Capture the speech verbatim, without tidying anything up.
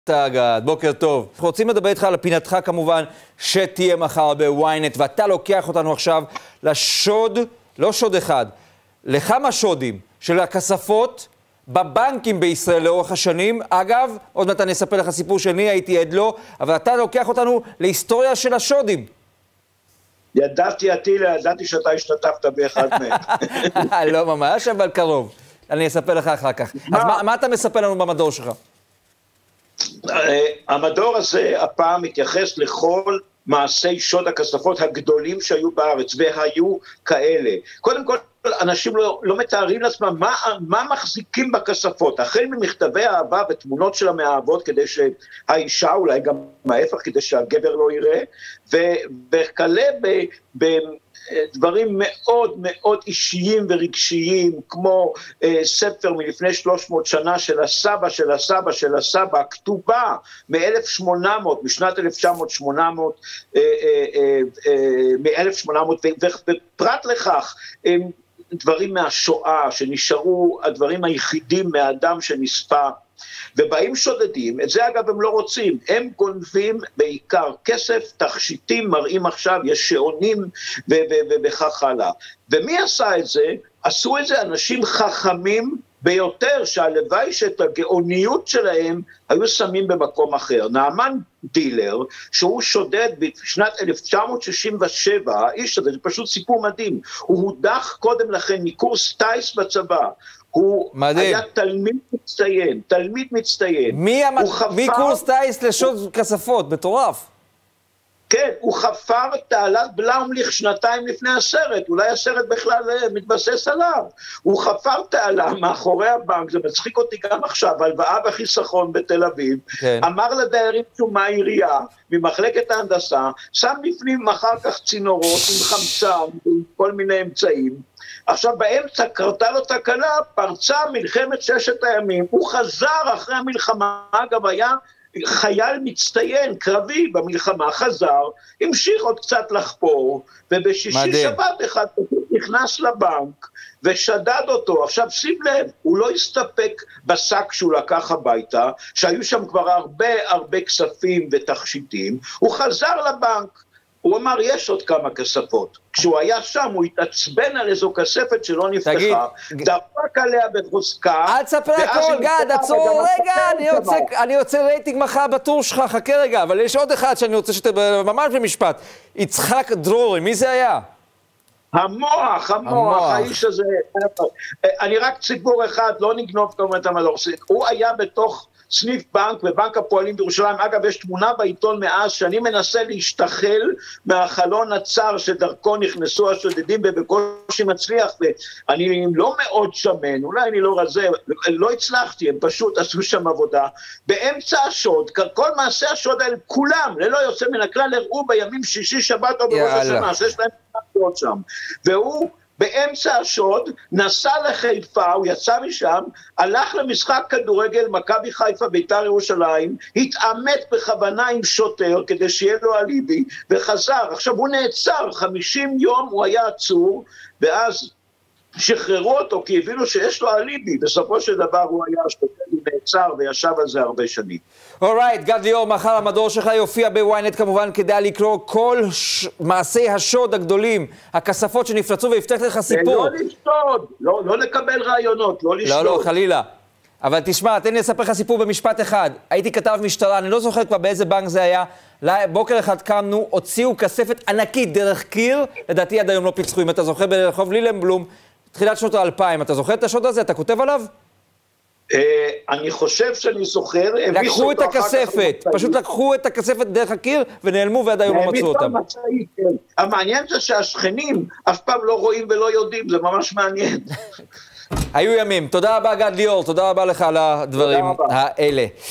גד, בוקר טוב. אנחנו רוצים לדבר איתך על פינתך כמובן, שתהיה מחר בוויינט, ואתה לוקח אותנו עכשיו לשוד, לא שוד אחד, לכמה שודים של הכספות בבנקים בישראל לאורך השנים. אגב, עוד מעט אני אספר לך סיפור שני, הייתי עד לו, אבל אתה לוקח אותנו להיסטוריה של השודים. ידעתי, אטילה, ידעתי שאתה השתתפת באחד מהם. לא ממש, אבל קרוב. אני אספר לך אחר כך. אז מה, מה אתה מספר לנו במדור שלך? המדור הזה הפעם מתייחס לכל מעשי שוד הכספות הגדולים שהיו בארץ, והיו כאלה. קודם כל, אנשים לא, לא מתארים לעצמם מה, מה מחזיקים בכספות, החל ממכתבי אהבה ותמונות של המאהבות, כדי שהאישה, אולי גם ההפך, כדי שהגבר לא יראה, וכלה בדברים מאוד מאוד אישיים ורגשיים, כמו אה, ספר מלפני שלוש מאות שנה של הסבא, של הסבא, של הסבא, כתובה מ-אלף שמונה מאות, משנת אלף תשע מאות שמונה מאות, אה, אה, אה, אה, מ-אלף שמונה מאות, ופרט לכך, אה, דברים מהשואה שנשארו הדברים היחידים מהאדם שנספה, ובאים שודדים, את זה אגב הם לא רוצים, הם גונבים בעיקר כסף, תכשיטים, מראים עכשיו, יש שעונים וכך הלאה. ומי עשה את זה? עשו את זה אנשים חכמים ביותר, שהלוואי שאת הגאוניות שלהם היו שמים במקום אחר. נעמן דילר, שהוא שודד בשנת אלף תשע מאות שישים ושבע, האיש הזה, זה פשוט סיפור מדהים, הוא הודח קודם לכן מקורס טייס בצבא, הוא מדהים. היה תלמיד מצטיין, תלמיד מצטיין. מי, המ... חפר... מי קורס טייס לשוד כספות? מטורף. כן, הוא חפר תעלת בלאומליך שנתיים לפני הסרט, אולי הסרט בכלל מתבסס עליו. הוא חפר תעלה מאחורי הבנק, זה מצחיק אותי גם עכשיו, הלוואה וחיסכון בתל אביב, כן. אמר לדיירים שהוא מהעירייה, ממחלקת ההנדסה, שם בפנים אחר כך צינורות עם חמצן, עם כל מיני אמצעים, עכשיו באמצע קרתה לו תקלה, פרצה מלחמת ששת הימים, הוא חזר אחרי המלחמה, אגב היה חייל מצטיין, קרבי במלחמה, חזר, המשיך עוד קצת לחפור, ובשישי מדהים. שבת אחד נכנס לבנק ושדד אותו. עכשיו שים לב, הוא לא הסתפק בשק שהוא לקח הביתה, שהיו שם כבר הרבה הרבה כספים ותכשיטים, הוא חזר לבנק, הוא אמר, יש עוד כמה כספות. כשהוא היה שם, הוא התעצבן על איזו כספת שלא נפתחה, דפק עליה בחוזקה. אל תספר הכל, גד, עצור, רגע, אני רוצה רייטינג מחר בטור שלך, חכה רגע, אבל יש עוד אחד שאני רוצה שאתה, ממש במשפט, יצחק דרורי, מי זה היה? המוח, המוח, האיש הזה, אני רק ציבור אחד, לא נגנוב כמובן את המדור, הוא היה בתוך סניף בנק, בבנק הפועלים בירושלים. אגב, יש תמונה בעיתון מאז שאני מנסה להשתחל מהחלון הצר שדרכו נכנסו השודדים, ובקושי מצליח, ואני לא מאוד שמן, אולי אני לא רזה, לא הצלחתי, הם פשוט עשו שם עבודה. באמצע השוד, כל מעשי השוד האלה, כולם, ללא יוצא מן הכלל, הראו בימים שישי, שבת או בראש השנה, שיש להם מעשיות שם. והוא באמצע השוד, נסע לחיפה, הוא יצא משם, הלך למשחק כדורגל, מכבי חיפה, בית"ר ירושלים, התעמת בכוונה עם שוטר, כדי שיהיה לו אליבי, וחזר. עכשיו הוא נעצר, חמישים יום הוא היה עצור, ואז שחררו אותו, כי הבינו שיש לו אליבי, בסופו של דבר הוא היה שוטר, הוא נעצר, וישב על זה הרבה שנים. אורייט, גד ליאור, מחר המדור שלך יופיע בוויינט כמובן, כדאי לקרוא כל ש... מעשי השוד הגדולים, הכספות שנפרצו, ויפתח לך סיפור. לא לשתות, לא, לא לקבל רעיונות, לא לשתות. לא, לא, חלילה. אבל תשמע, תן לי לספר לך סיפור במשפט אחד. הייתי כתב משטרה, אני לא זוכר כבר באיזה בנק זה היה, בוקר אחד קמנו, הוציאו כספת ענקית דרך קיר, לדעתי עד היום לא פיצחו, אם אתה זוכר ברחוב לילנבלום, תחילת שנות האלפיים, אתה זוכר את השוד הזה? אתה כותב עליו? אני חושב שאני זוכר. לקחו את הכספת, פשוט לקחו את הכספת דרך הקיר ונעלמו ועד היום לא מצאו אותם. המעניין זה שהשכנים אף פעם לא רואים ולא יודעים, זה ממש מעניין. היו ימים. תודה רבה גד ליאור, תודה רבה לך על הדברים האלה.